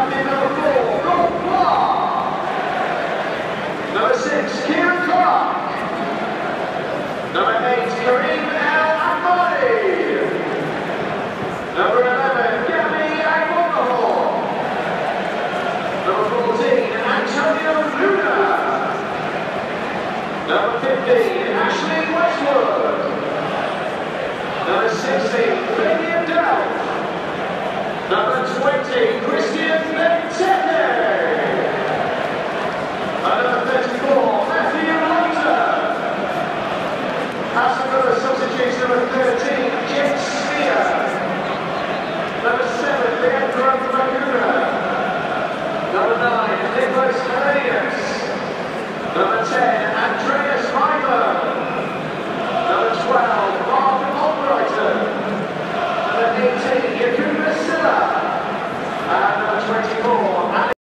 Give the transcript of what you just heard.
captain number 4, Rob Clark. Number 6, Kieran Clark. Number 8, Kareem El Ahmadi. Number 11, Gabby Agbonahor. Number 14, Antonio Luna. Number 15, Ashley Westwood. Number 16, Fabian Delph. Number 20, Christian